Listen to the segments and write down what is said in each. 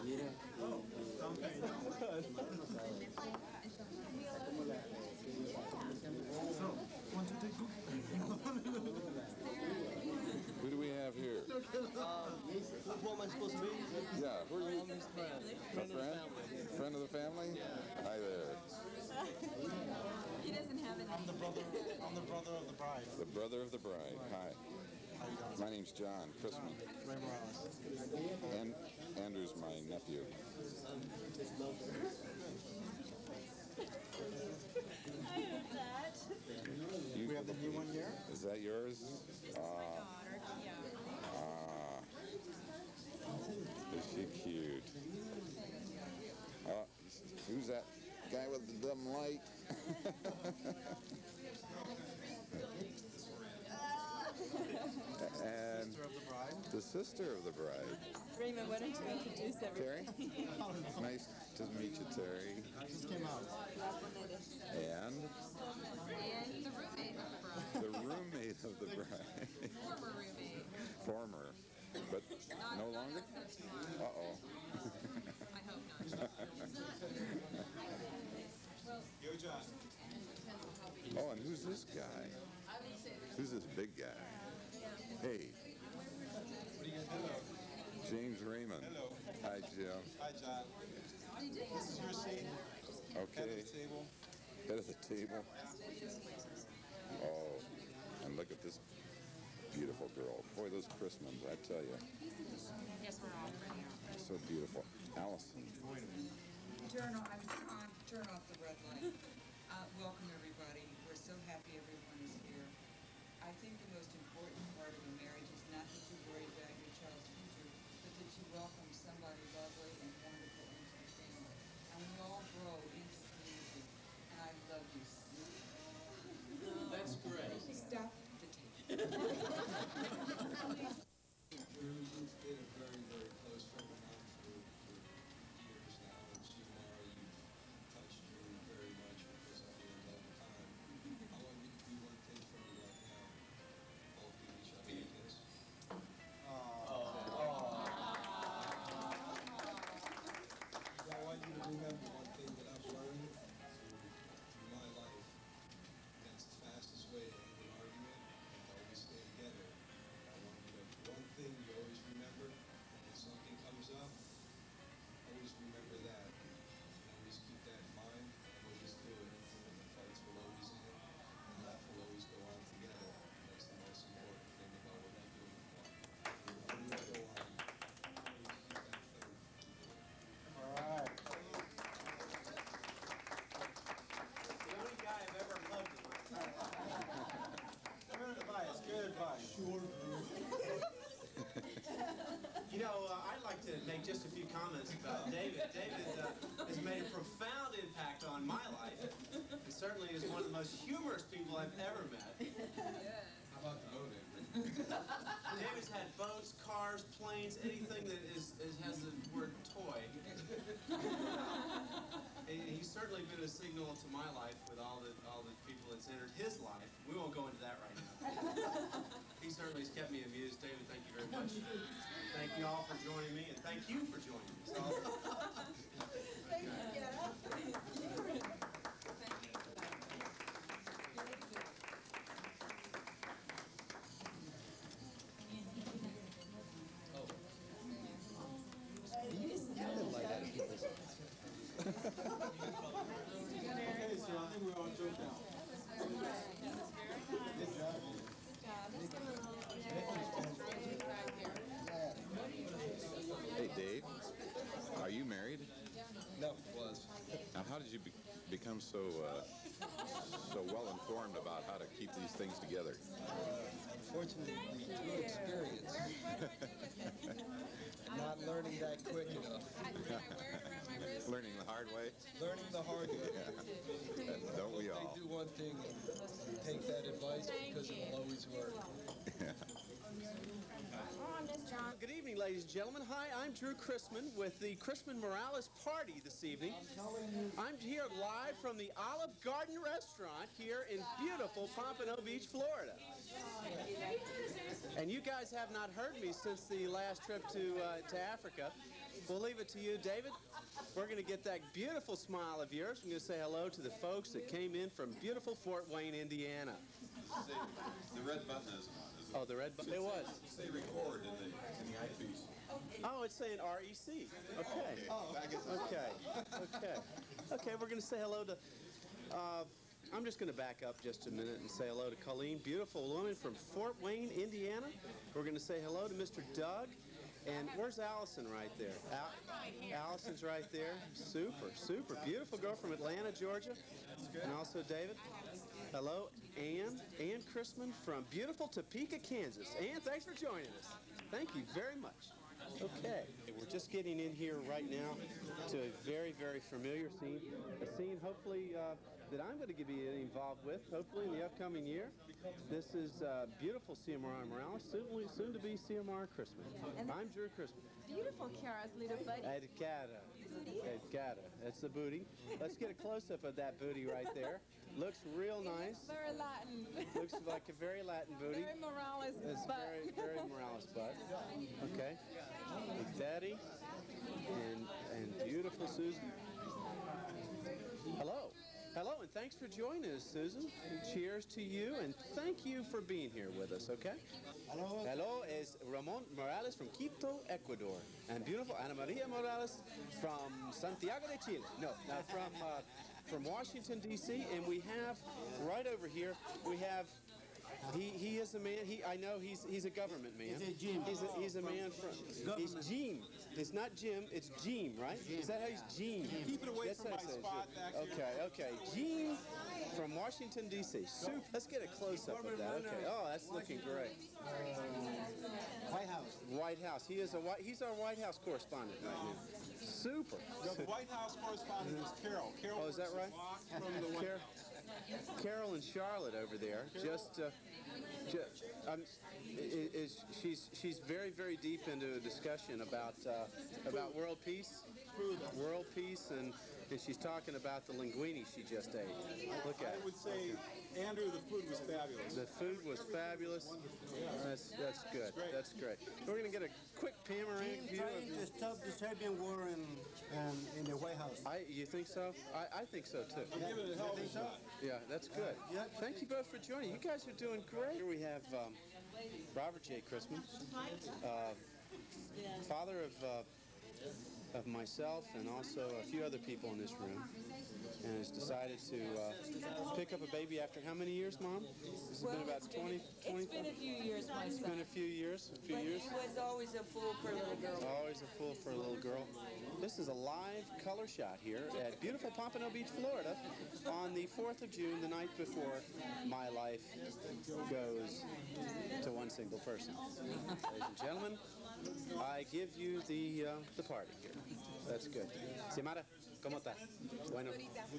So, want to take Who do we have here? Who am I supposed to be? Yeah, who are you? I'm his friend. A friend? Friend of the family? Yeah. Hi there. He doesn't have any. I'm the brother of the bride. The brother of the bride. Hi. My name's John Christman. And Andrew's my nephew. I heard that. We have the new one here. Is that yours? This is my daughter, Xiomara. Is she cute? Who's that guy with the dumb light? And the sister of the bride. Raymond, why don't you introduce Terry? everybody? Nice to meet you, Terry. Just came out. And And the roommate of the bride. the roommate of the bride. Former roommate. Former. But no longer? Not so tomorrow. Uh-oh. I hope not. Yo, John. Oh, and who's this guy? Who's this big guy? Hey. James Raymond. Hello. Hi, Jim. Hi, John. This is your seat. Okay. At the table. Head of the table. Oh, and look at this beautiful girl. Boy, those Christmans, I tell you. Yes, we're all ready. So beautiful. Allison. Turn off the red light. Welcome, everybody. We're so happy everyone is here. I think the most important part of a marriage is not that you worry about your child's future, but that you welcome somebody lovely and wonderful into the family. And we all grow into community. And I love you. That's great. Stop the tape. You've been a very, very close friend of mine for years now, and Xiomara, you've touched me very much because I've been in love with time. I want you to do one thing for me right now. Both give each other a kiss. I want you to remember one thing that I've learned through my life. That's the fastest way to end an argument and to always stay together. I want you to, one thing you always remember, when something comes up, always remember that. And always keep that in mind, and always do it. And the fights will always end, and life will always go on together. And that's the most important thing about what we do. Always go on. Always keep that faith. All right. The only guy I've ever loved in my life. Good advice. Good advice. You know, I'd like to make just a few comments about David. David has made a profound impact on my life, and certainly is one of the most humorous people I've ever met. How about the boat, David's had boats, cars, planes, anything that has the word toy. He's certainly been a signal to my life with all the people that's entered his life. We won't go into that right now. He certainly has kept me amused. David, thank you very much. Thank you all for joining me, and thank you for joining me. Thank you, Kara. Okay, so I think we're on joke now. Good job. Hey, Dave. Are you married? No, it was. Now, how did you become so well informed about how to keep these things together? Unfortunately, through experience. Not learning that quick enough. Learning the hard way? Learning the hard way. Yeah. Don't we all? They do one thing and take that advice because it will always work. Good evening, ladies and gentlemen. Hi, I'm Drew Christman with the Christman Morales Party this evening. I'm here live from the Olive Garden Restaurant here in beautiful Pompano Beach, Florida. And you guys have not heard me since the last trip to Africa. We'll leave it to you, David. We're going to get that beautiful smile of yours. We're going to say hello to the folks that came in from beautiful Fort Wayne, Indiana. The red button isn't on, is it? Oh, the red button. It was. Say record in the eyepiece. Oh, it's saying REC. Okay. Okay, we're going to say hello to... I'm just going to back up just a minute and say hello to Colleen, beautiful woman from Fort Wayne, Indiana. We're going to say hello to Mr. Doug. And where's Allison right there? Allison's right there. Super, super. Beautiful girl from Atlanta, Georgia. And also David. Hello, Ann Christman from beautiful Topeka, Kansas. Ann, thanks for joining us. Thank you very much. Okay, we're just getting in here right now to a very, very familiar scene. A scene, hopefully, that I'm going to be involved with, hopefully in the upcoming year. This is beautiful Xiomara Morales, soon to be Xiomara Christman. I'm Drew Christman. Beautiful Kara's little buddy. Edgata. That's the booty. Let's get a close-up of that booty right there. Looks real nice. Very Latin. Looks like a very Latin booty. Very Morales It's butt. very Morales butt. Okay. Big Daddy and beautiful Susan. Hello. Hello, and thanks for joining us, Susan. Cheers to you, and thank you for being here with us, okay? Hello, is Ramon Morales from Quito, Ecuador. And beautiful Ana Maria Morales from Santiago de Chile. No, from Washington, D.C., and we have, right over here, we have, he is a man, I know he's a government man. He's a man from, he's Jim. It's not Jim, it's Jim, right? Is that how he's Jim? Keep it away That's from how my it says, spot yeah. back here. Okay. Jim from Washington, D.C. Super. Let's get a close-up of that. Okay. Oh, that's looking great. White House. White House. He's our White House correspondent right now. Super. The White House correspondent is Carol. Carol Oh, is that right? From the White House. Carol and Charlotte over there. She's very, very deep into a discussion about world peace, and she's talking about the linguine she just ate. Look at it. I would say, Andrew, the food was fabulous. The food was fabulous. That's good. That's great. We're going to get a quick panoramic view. Trying to stop the Serbian war in the White House. You think so? I think so too. Give it a hell of a shot. Yeah, that's good. Yeah. Thank you both for joining. You guys are doing great. Here we have Robert J. Christman, father of myself and also a few other people in this room, and has decided to pick up a baby after how many years, Mom? It's been about 20, 20? It's been a few years, my It's son. been a few years. But he was always a fool for a little girl. Always a fool for a little girl. This is a live color shot here at beautiful Pompano Beach, Florida, on the 4th of June, the night before my life goes to one single person. Ladies and gentlemen, I give you the party here. That's good. Xiomara, ¿cómo está? Bueno.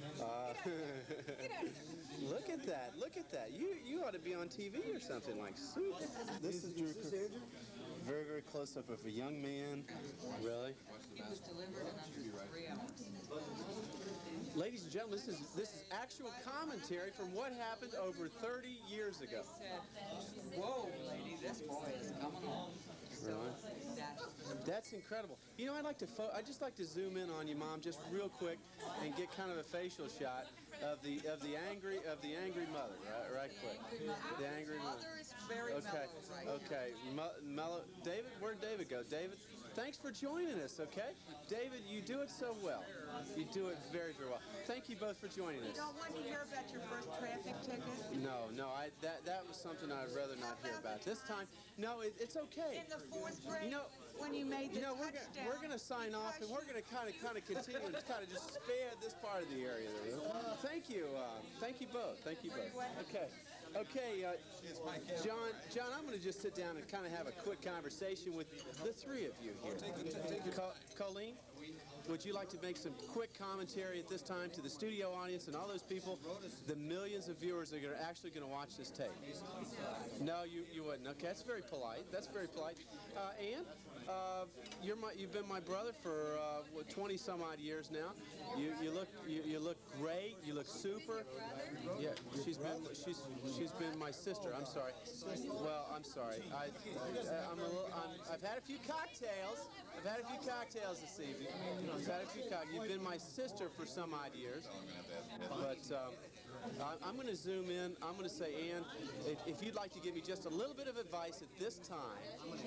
Look at that. Look at that. You ought to be on TV or something like super. This is Drew. Very, very close up of a young man. Really? He was delivered in under 3 hours. Ladies and gentlemen, this is actual commentary from what happened over 30 years ago. He said, whoa, lady, this boy is coming along. Really? That's incredible. You know, I'd just like to zoom in on you, Mom, just real quick, and get kind of a facial shot of the angry mother, right quick. The angry mother. Mother is very mellow, right? Okay. Mellow. David, where'd David go? David, thanks for joining us. Okay, David, you do it so well. You do it very, very well. Thank you both for joining us. You don't want to hear about your first traffic ticket? No, that was something I'd rather not hear about. This time, no, it's okay. In the 4th grade, You know, when you made the touchdown. we're gonna sign off, and we're gonna kind of continue and kind of just spare this part of the area there. Thank you both. Thank you both. Okay, John, I'm gonna just sit down and kind of have a quick conversation with the three of you here. Colleen, would you like to make some quick commentary at this time to the studio audience and all those people, the millions of viewers that are actually going to watch this tape? No, you wouldn't. Okay, that's very polite. That's very polite. Ann? You've been my brother for 20 some odd years now. You look great. You look super. Yeah, she's been my sister. I'm sorry. Well, I'm sorry. I've had a few cocktails. This evening. You've been my sister for some odd years. But I'm going to zoom in. I'm going to say, Ann, if you'd like to give me just a little bit of advice at this time.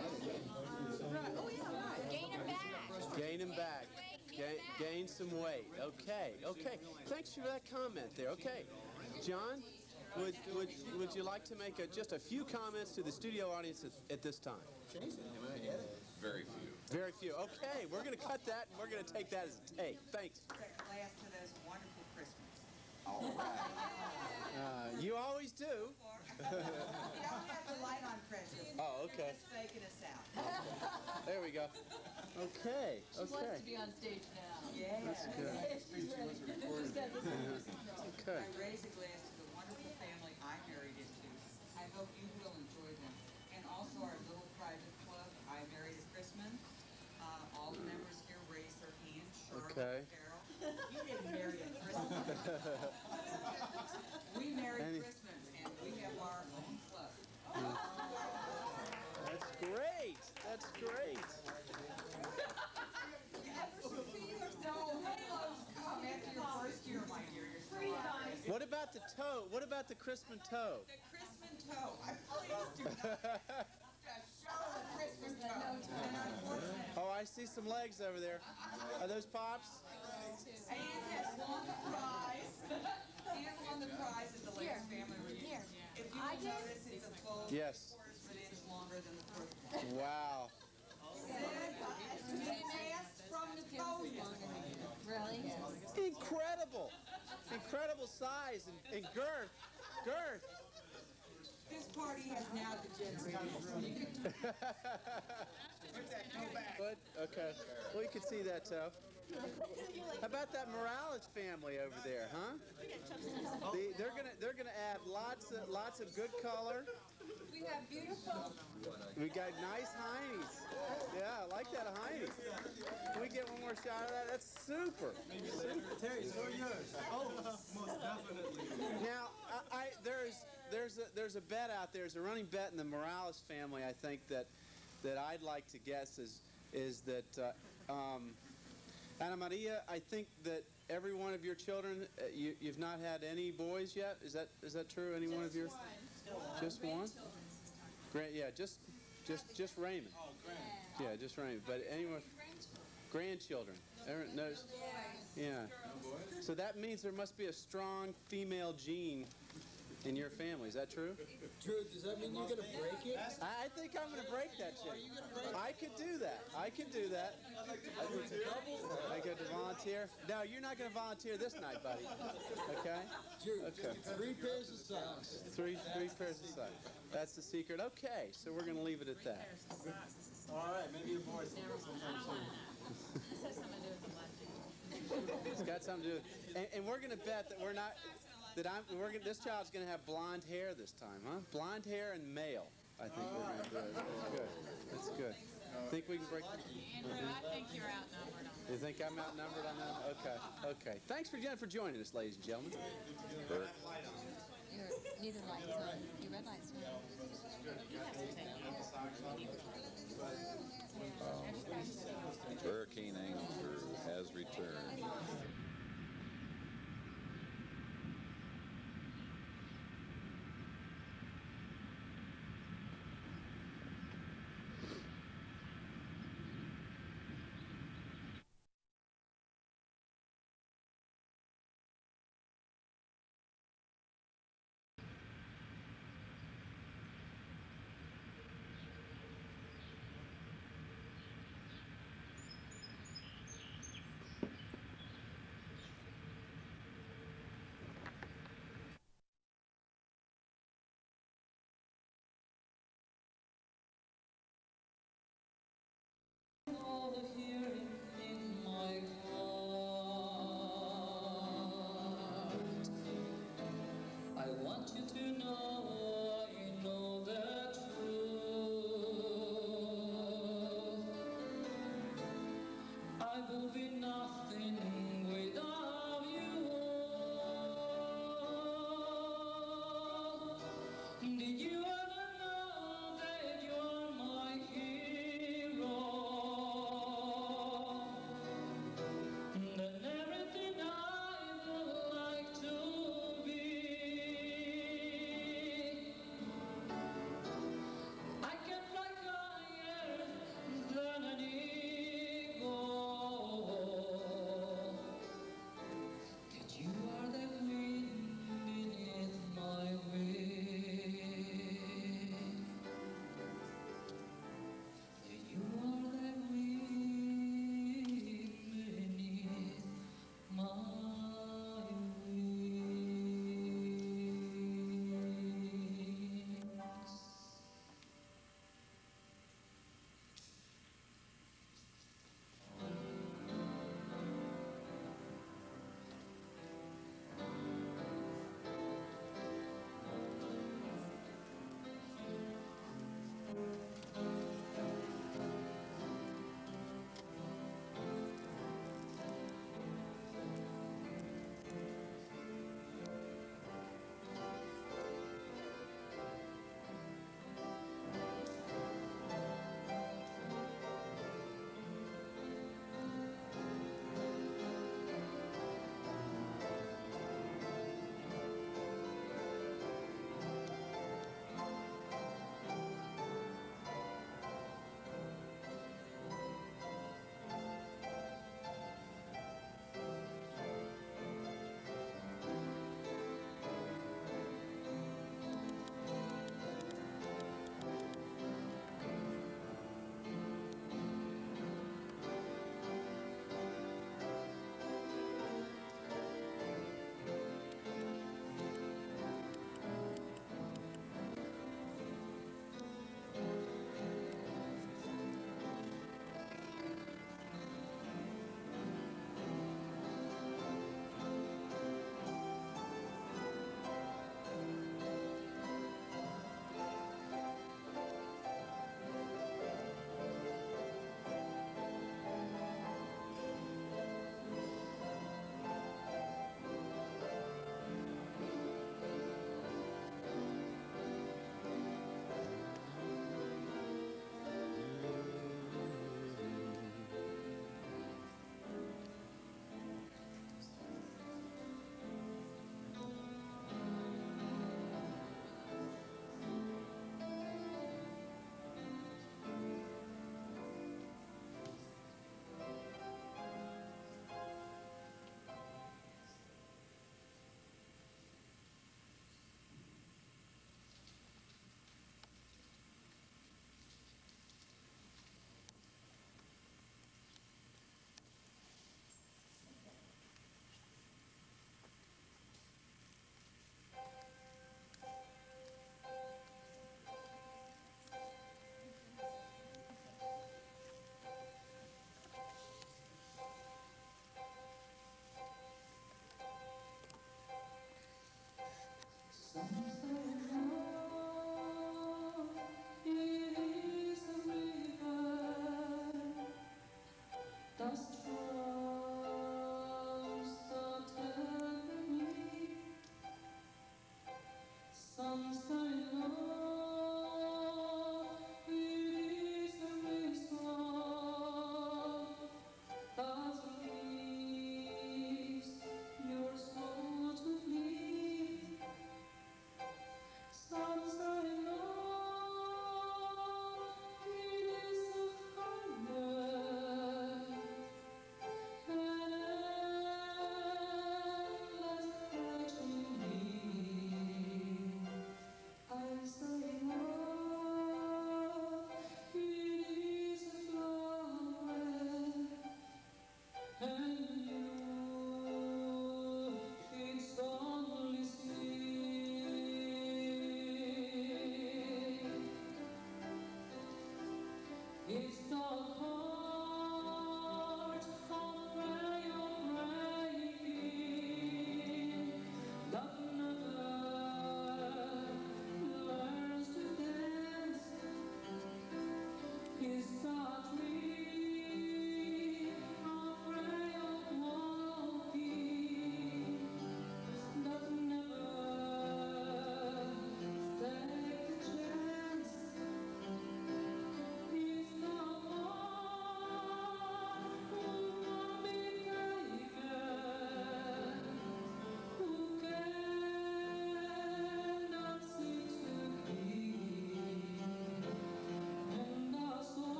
Gain him back. Gain some weight. Okay. Thanks for that comment there. Okay. John, would you like to make just a few comments to the studio audience at this time? Very few. Very few. Okay, we're going to cut that and we're going to take that as a take. Thanks. Glass to those wonderful Christmas. All right. You always do. You don't have to light on Christmas. Oh, okay. Just faking us out. There we go. Okay. She wants to be on stage now. Yeah. That's good. Okay. I raise a glass to the wonderful family I married into. I hope you will enjoy them. And also our little private club, I married a Christman. All the members here raise their hands. Charlotte, Okay. Carol. You didn't marry a Christman. We married Christmans, and we have our own club. That's great. That's great. So halos come after your first year, my dear. You're still on. What about the toe? What about the Christman toe? The Christman toe. I please do not show the Christman toe. And unfortunately, Oh, I see some legs over there. Are those Pops? Ann has won the prize. Ann won the prize at the last family reunion. If you notice, it's a full Yes. quarters of an inch longer than the first one. Wow. From the toe. Really? Incredible. Incredible size and girth. Girth. This party has now degenerated. Good. Okay. Well, you can see that toe. How about that Morales family over there, huh? They're gonna add lots of good color. We have beautiful. We got nice heinies. Yeah, I like that heinies. Can we get one more shot of that? That's super. Terry, so are yours. Oh, most definitely. Now, there's a bet out there. There's a running bet in the Morales family. I think that I'd like to guess is that Ana Maria. I think that every one of your children, you've not had any boys yet. Is that true? Any one of yours? Just one. Great. Yeah. Just Raymond. Oh, grand. Yeah, just Raymond. But anyone? Grandchildren. No. Yeah. So that means there must be a strong female gene in your family. Is that true? Drew, does that mean you're going to break it? I think I'm going to break that shit. I could do that. I could volunteer. No, you're not going to volunteer this night, buddy. Okay? Drew, Okay. 3 pairs of socks. Three pairs of socks. That's the secret. Okay, so we're going to leave it at that. All right, maybe a boy sometime soon. It's got something to do with and we're going to bet that this child's going to have blonde hair this time, huh? Blonde hair and male. I think we're going to do it. That's good. That's good. Think we can break Andrew, I think you're outnumbered on You think I'm outnumbered on that? Okay. Thanks for joining us, ladies and gentlemen. Bert. neither light's on. Your red light's on. Hurricane Andrew has returned. I want you to know I know the truth. will be nothing without you. Did you ever know that you're my hero? Then everything I would like to be, I can fly higher than an eagle.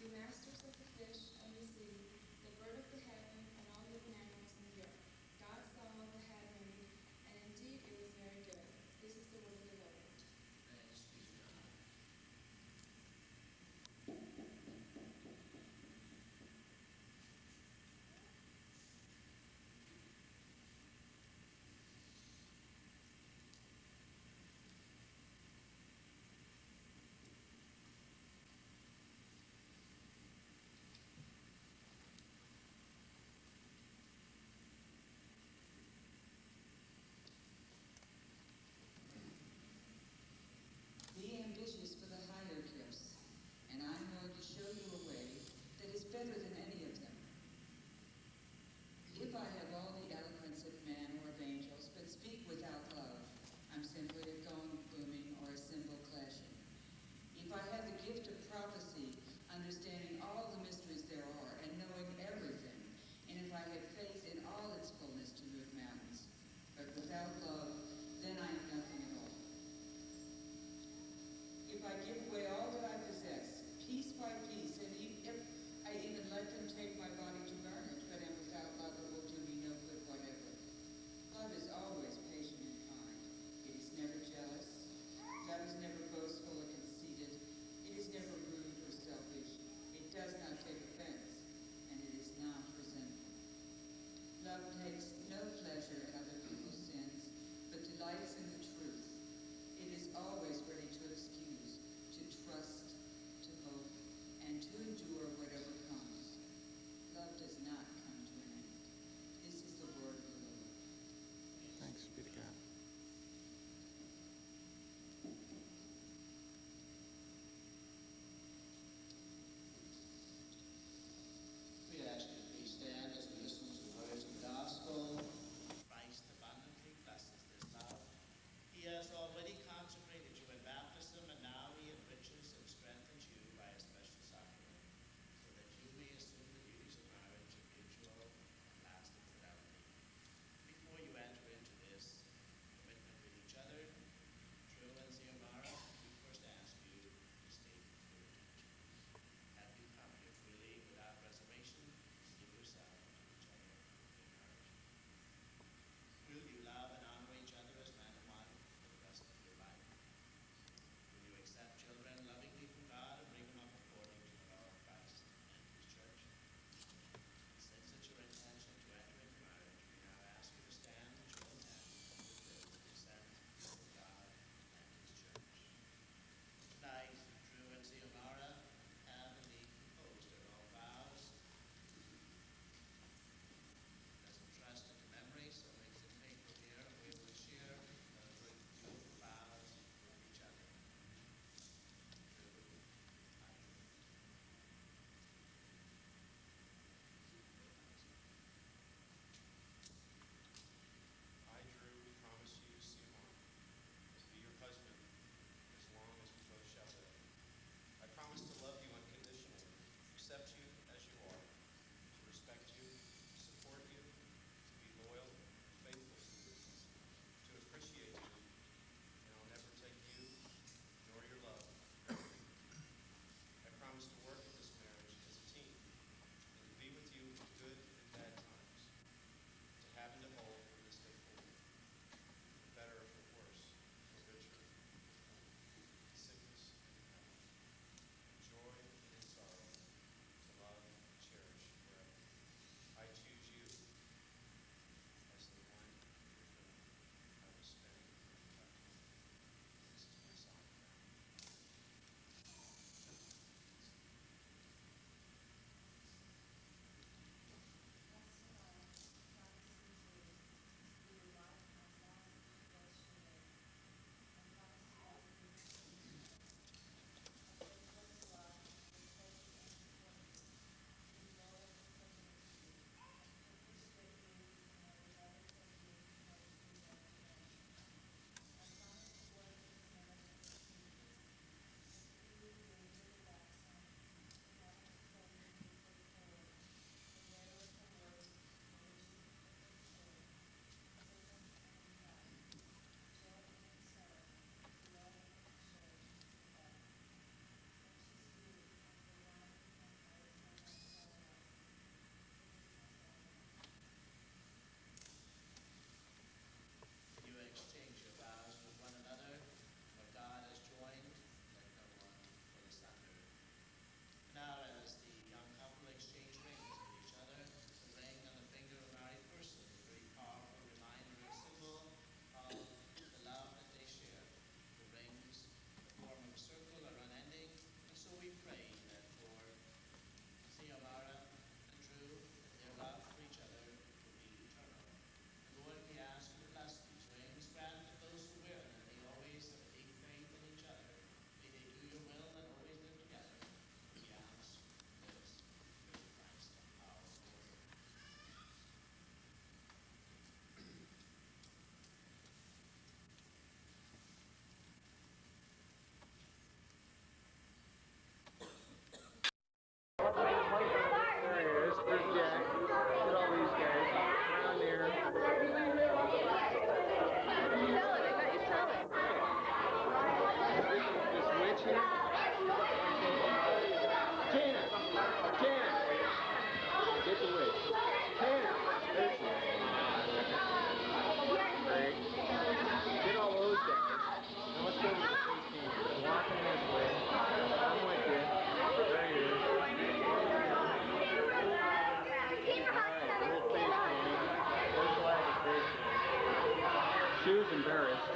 you masters of the fish and the sea, the bird of the heaven, and all living animals in the earth. God saw all that had made, and indeed it was very good. This is the word of the Lord. Thanks be to God.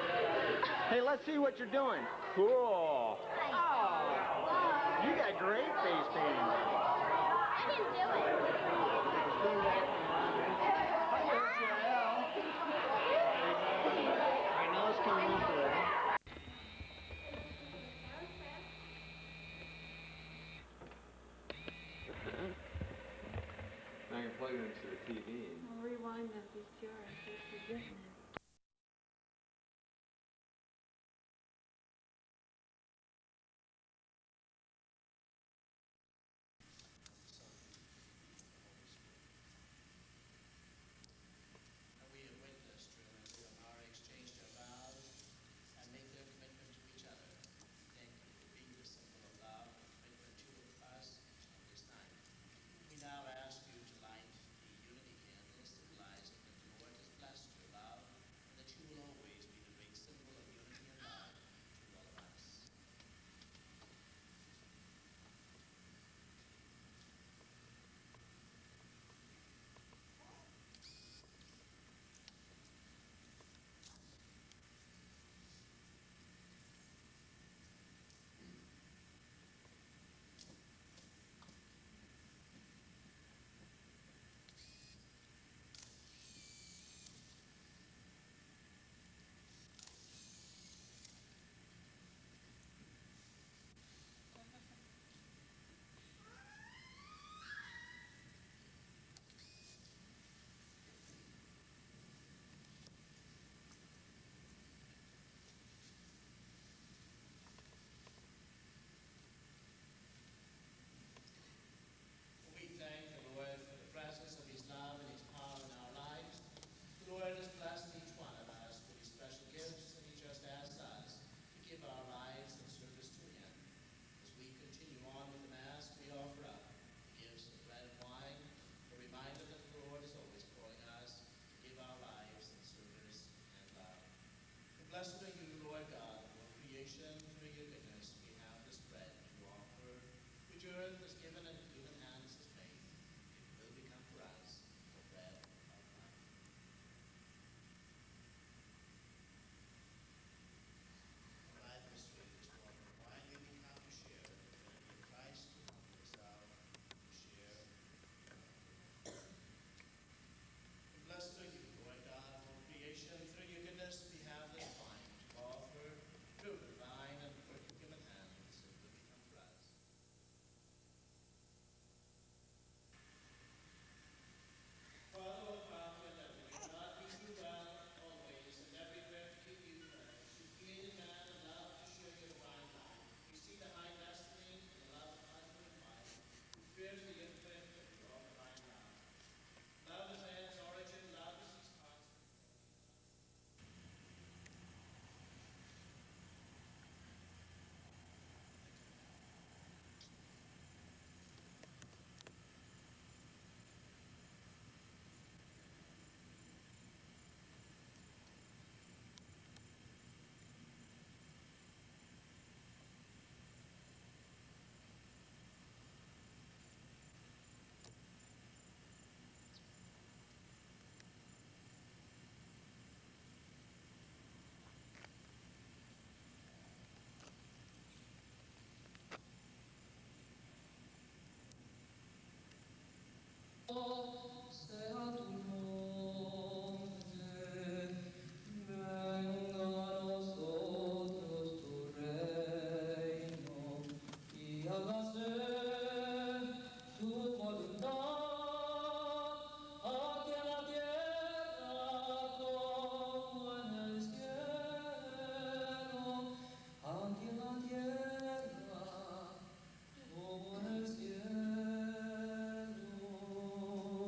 Hey, let's see what you're doing. Cool. Oh, you got great face painting. I didn't do it. I know it's coming up good. Now you're plugging it to the TV. I'll rewind that VCR in case you're getting it. We have witnessed Truman and Xiomara exchange their vows and make their commitment to each other. Thank you for being the symbol of love and commitment to us on this night. We now ask you to light the unity candle, symbolizing that the Lord has blessed your love and that you will always be the great symbol of unity and love to all of us. We thank the Lord for the presence of His love and His power in our lives. The Lord has blessed each one of us with His special gifts, and He just asks us to give our lives in service to Him. As we continue on with the Mass, we offer up the gifts of bread and wine, a reminder that the Lord is always calling us to give our lives in service and love. And blessed are you, Lord God, of all creation, through your goodness we have this bread to offer, which earth has given and human hands has made. It will become for us the bread of life. The life mystery of this water and wine may become to share the divinity of Christ, to humble yourself, to share. And blessed are you, Lord God of all creation, through your goodness we have this wine to offer, through the divine and work of human hands, it will become for us. Father, O Father in heaven, God wish you well always and everywhere to give you praise. You created man and love to share your divine life. We see the high destiny and the love of husband and wife, who fears the infinite of your divine love. Love is man's origin, love is his constant. Sea tu nombre, venga a nosotros tu reino, y hágase tu voluntad, aquí en la tierra como en el cielo, aquí en la tierra como en el cielo.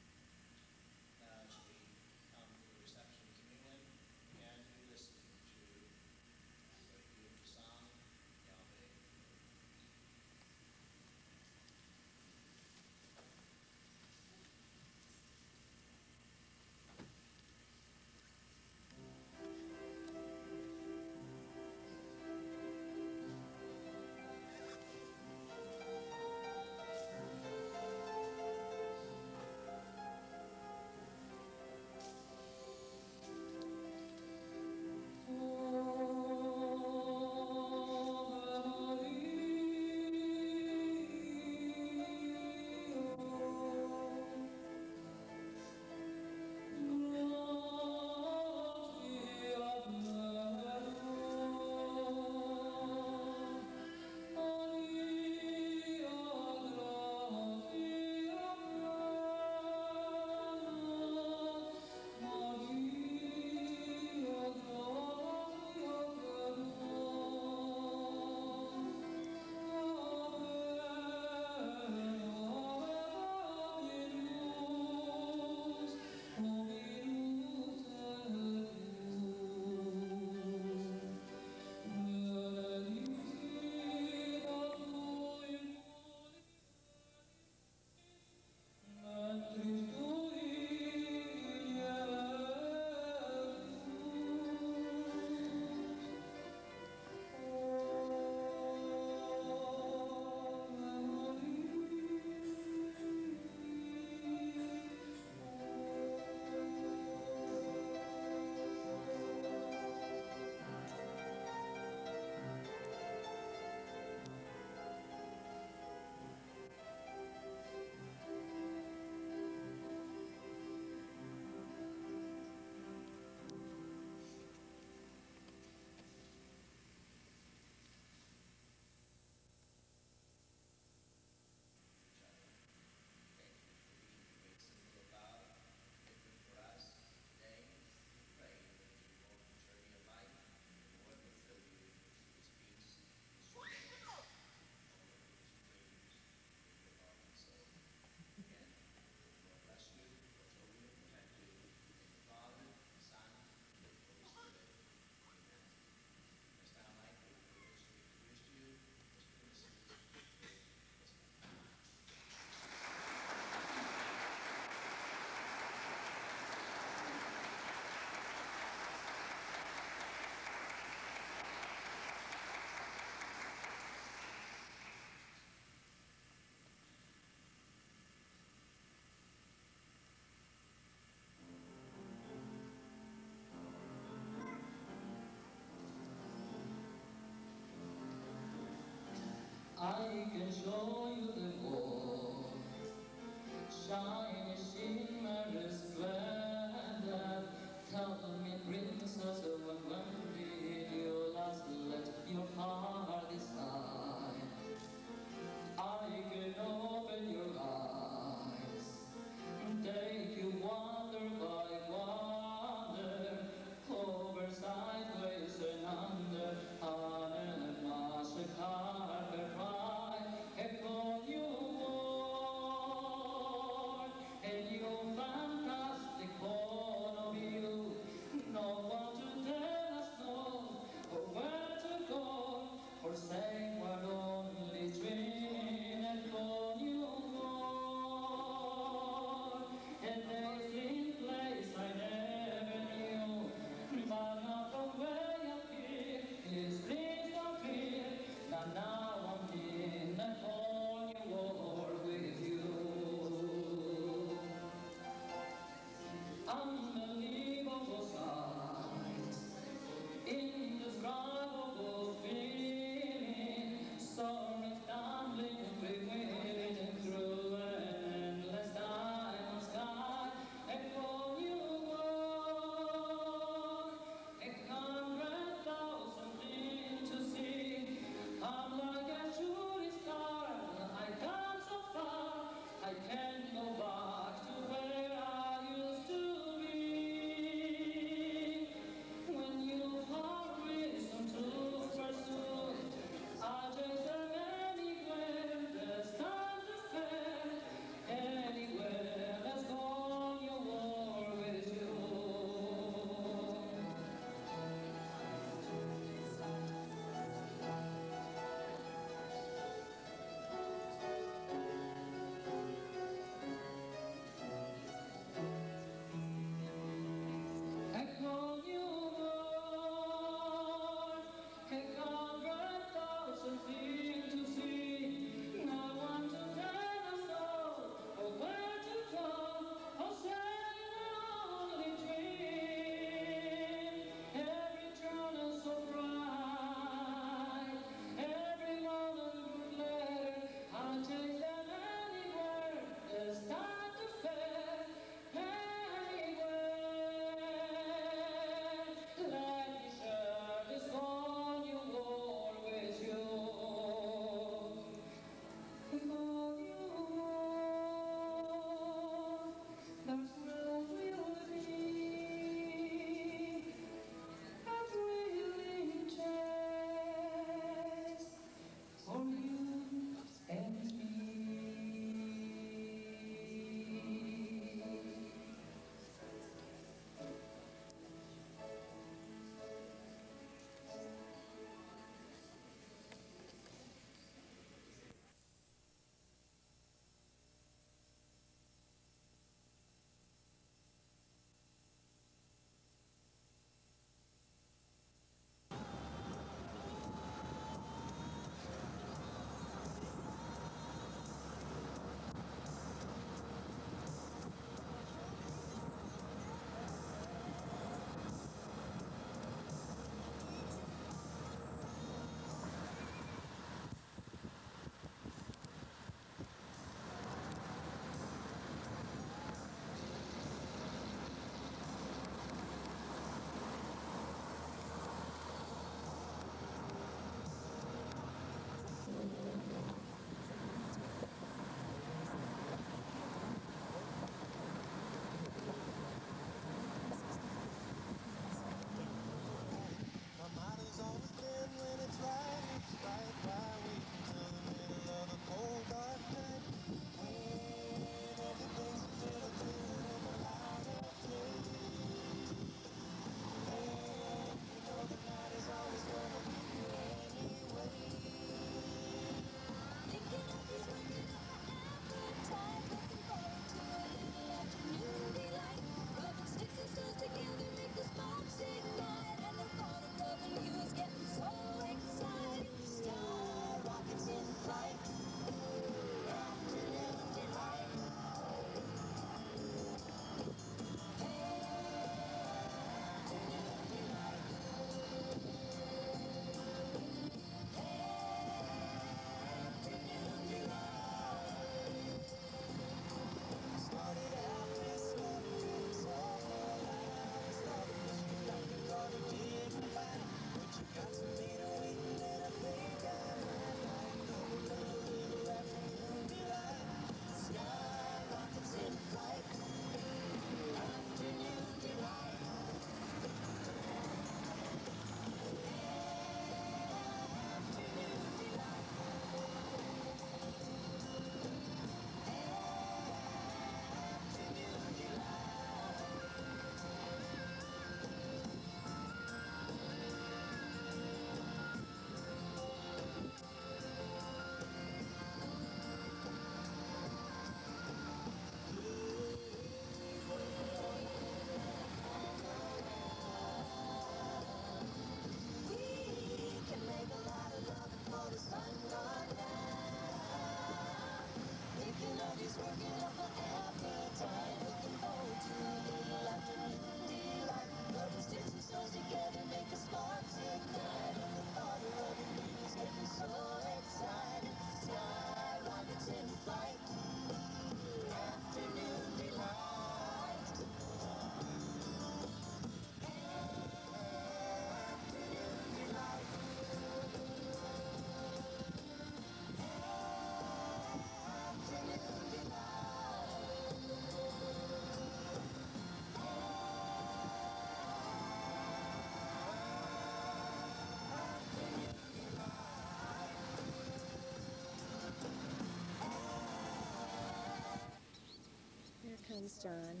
He's John.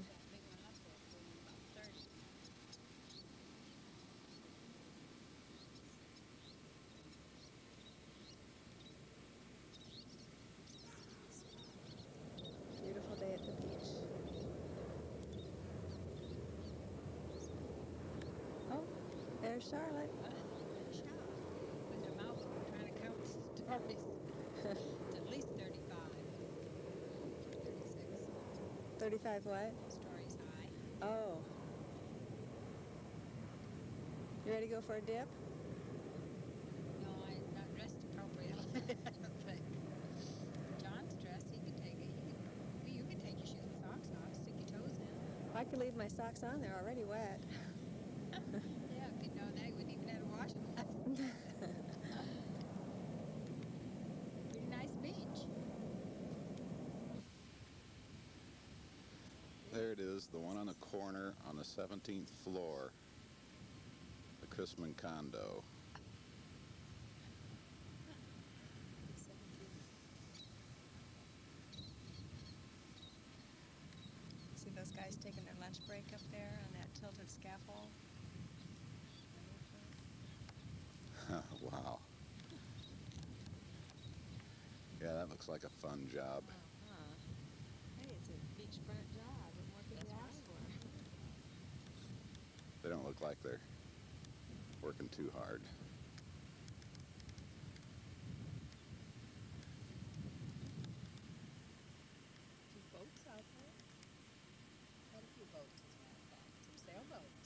Beautiful day at the beach. Oh, there's Charlotte. With her mouth open, trying to count stories. It's at least 35. 36. 35 what? Stories high. Oh. You ready to go for a dip? No, I'm not dressed appropriately. I don't think. John's dressed. He can take it. You can take your shoes and socks off. Stick your toes in. I could leave my socks on. They're already wet. Yeah, if you'd known that, you wouldn't even have to wash them. Pretty nice beach. There it is, the one on the corner on the 17th floor, the Christman condo. See those guys taking their lunch break up there on that tilted scaffold? Wow. Yeah, that looks like a fun job. Hey, it's a beachfront job. What more could you ask for? They don't look like they're working too hard. Two boats out there. Quite a few boats, as a matter of fact. Some sailboats.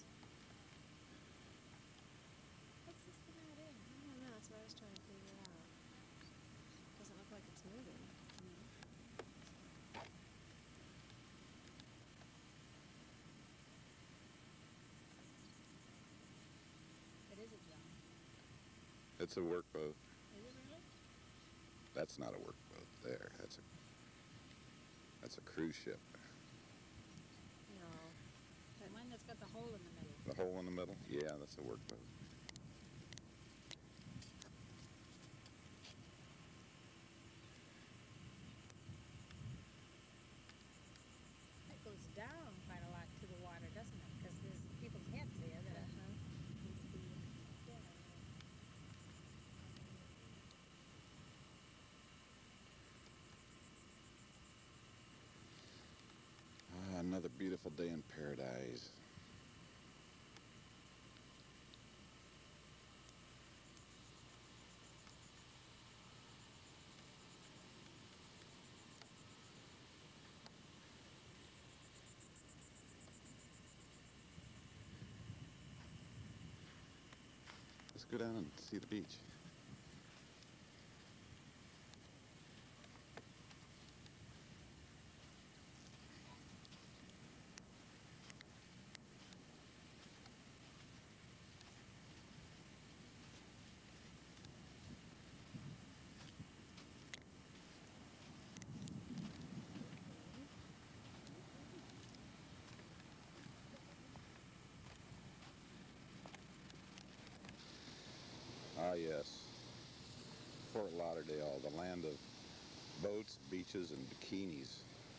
What's this thing out in? I don't know. That's what I was trying to figure out. Doesn't look like it's moving. What is it, John? It's a workboat. Is it really? That's not a workboat there. That's a cruise ship. No. The one that's got the hole in the middle. The hole in the middle? Yeah, that's a workboat. It goes down quite a lot to the water, doesn't it? Because there's people's heads there that Another beautiful day in paradise. Let's go down and see the beach. Ah, yes. Fort Lauderdale, the land of boats, beaches, and bikinis.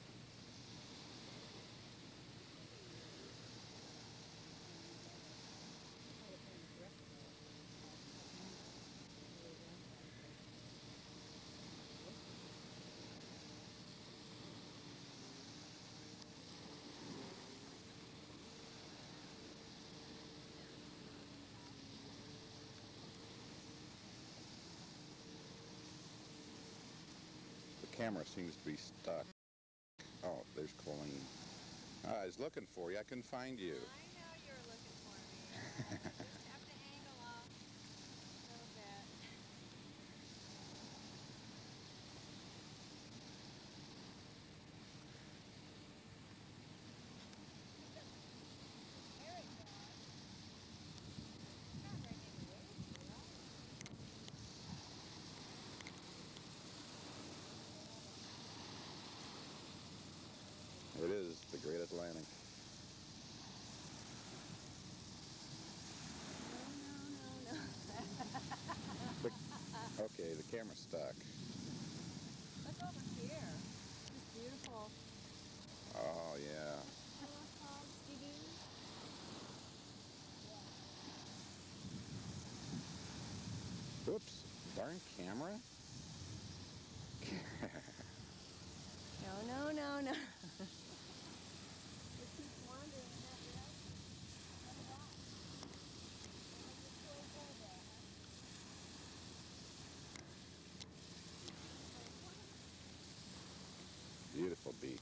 The camera seems to be stuck. Oh, there's Colleen. I was looking for you. I couldn't find you. I know you were looking for me. Just have to angle off a little bit. There it goes. Not bringing the waves, you know? It is the Great Atlantic. No. Okay, the camera's stuck. Look over here. This beautiful Oh, yeah. Hello, Pogs, doo-doo. Oops. Darn camera. No, no, no, no. It keeps wandering in that direction. Wonder why. Wonder which way to go there, huh? Beautiful beach.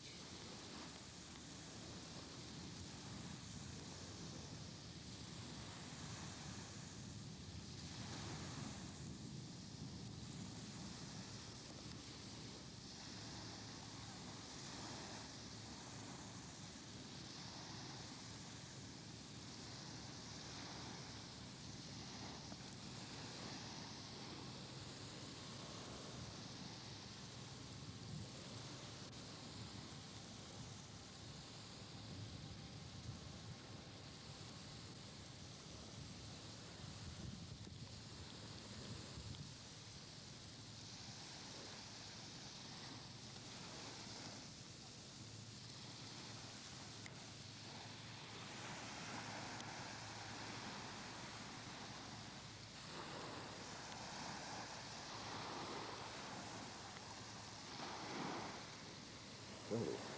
Oh.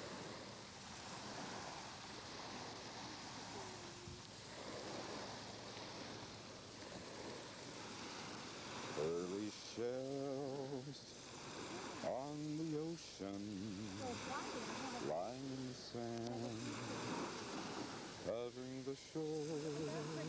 Pearly shells on the ocean, lying in the sand, covering the shore.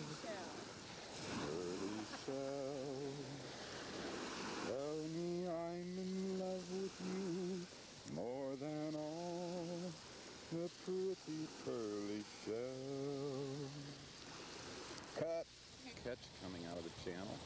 Pearly shells, tell me I'm in love with you more than all the pretty pearly shells. Cut. Catch coming out of the channel.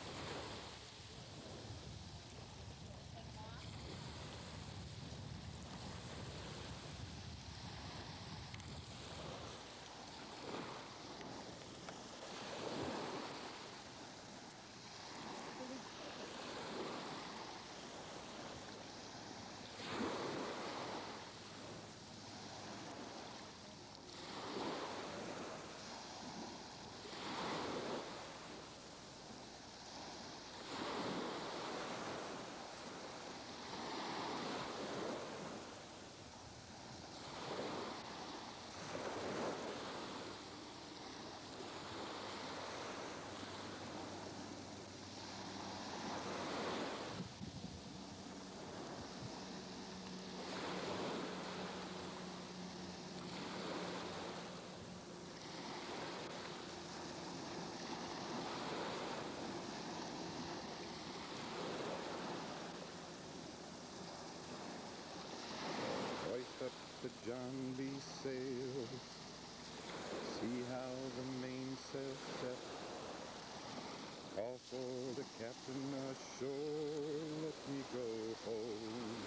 Hoist up the John B. sails, see how the mainsail set. Call for the captain ashore, let me go home.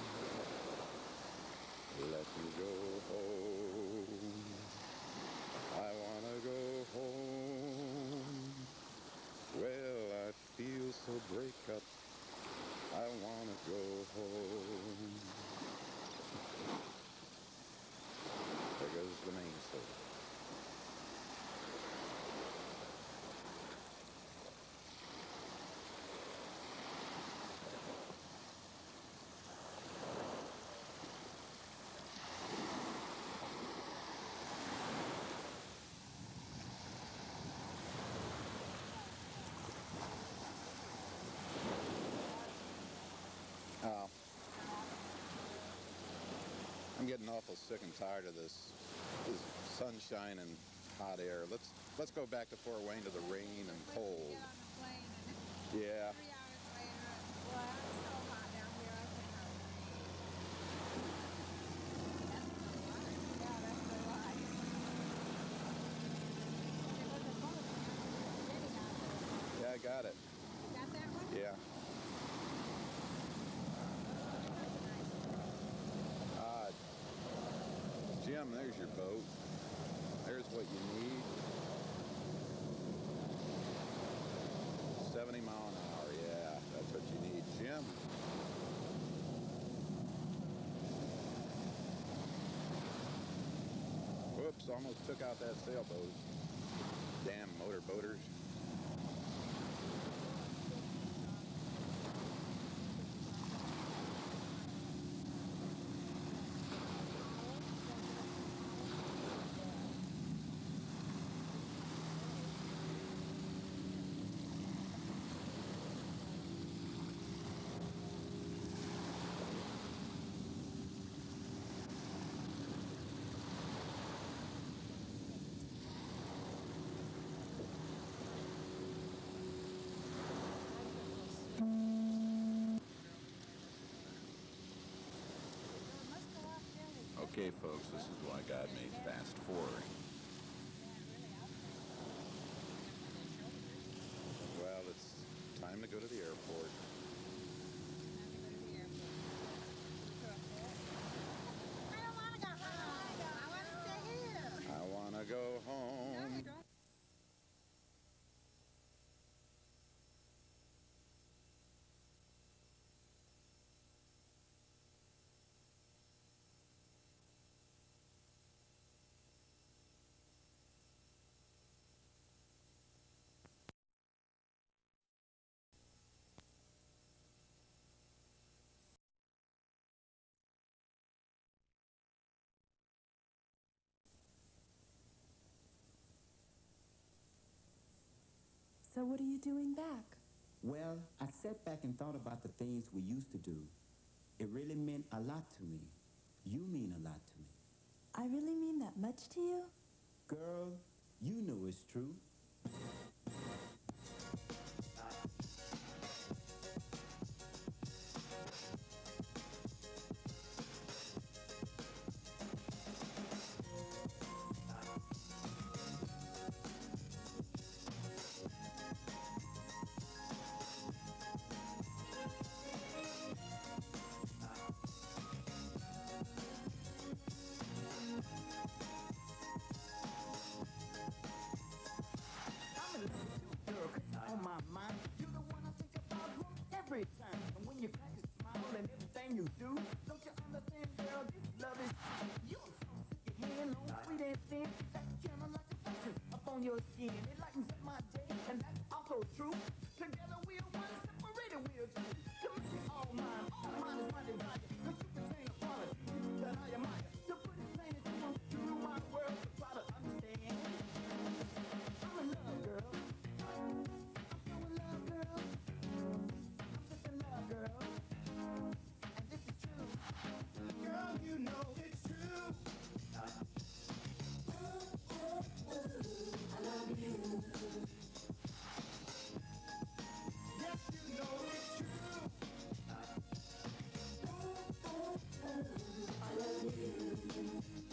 Let me go home. I wanna go home. Well, I feel so break up. I wanna go home. There goes the mainsail. Oh. I'm getting awful sick and tired of this sunshine and hot air. Let's go back to Fort Wayne to the rain and cold. Yeah. 3 hours later, well, it's so hot down here, I cannot breathe. That's the life. Yeah, that's the life. There was a boat getting out there. Yeah, I got it. You got that one? Yeah. Jim, there's your boat. There's what you need. 70 mile an hour, yeah, that's what you need. Jim. almost took out that sailboat. Damn motorboaters. Okay, folks, this is why God made fast forwarding. Well, it's time to go to the airport. I don't want to go home. I want to stay here. I want to go home. So what are you doing back? Well, I sat back and thought about the things we used to do. It really meant a lot to me. You mean a lot to me. I really mean that much to you? Girl, you know it's true. On my mind, you're the one I think about most every time. And when you crack a smile and everything you do, don't you understand, girl, this love is you're so sick of hand on sweet and thin. That camera like a fashion up on your skin. It lightens up my day, and that's also true. Together we are one, separated we are two. To make it all mine is my desire. Cause you contain a quality that I admire. To put it plain and simple, you rule my world, so try to understand. I'm in love, girl. You know it's true. I love you. Yes, you know it's true. I love you.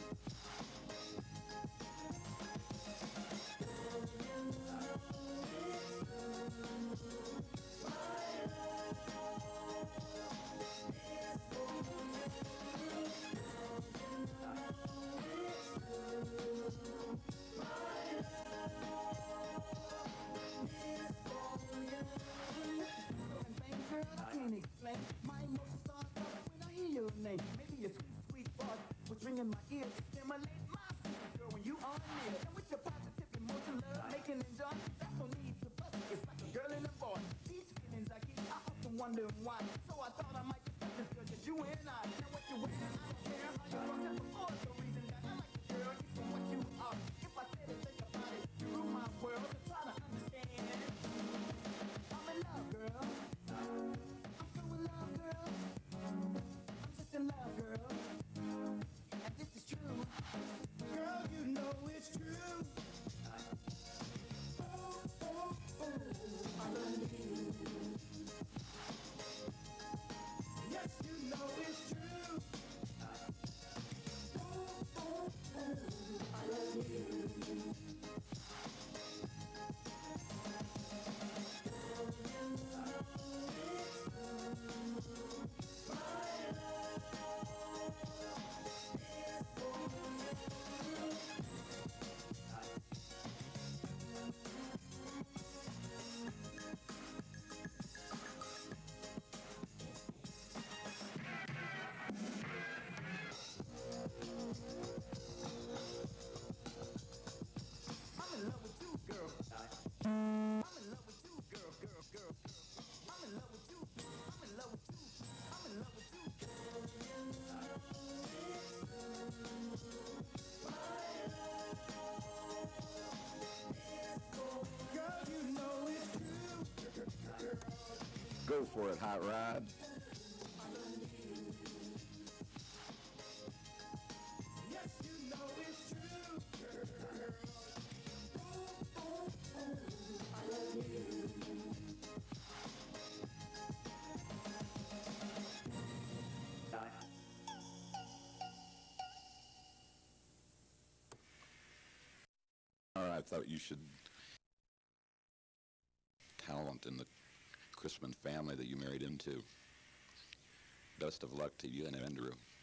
Explain my emotions start when I hear your name. Maybe your sweet, sweet voice was ringing my ears. Stimulate my senses, girl, when you are near. And with your positive emotion, love making and joy, that's no need to fuss. It's like a girl and a boy. These feelings I get, I often wonder why. So I thought I might discuss this, girl, just you and I. Now what you wearing, I don't care how you look at before. The reason that I like you, girl, is for what you are. If I said it, think about it. You rule my world, so try to understand. I'm in love, girl. In love, girl, and this is true. Girl, you know it's true. I love you. Yes, you know it's true. Go for it, Hot Rod. I thought you should talent in the Christman family that you married into. Best of luck to you and Andrew.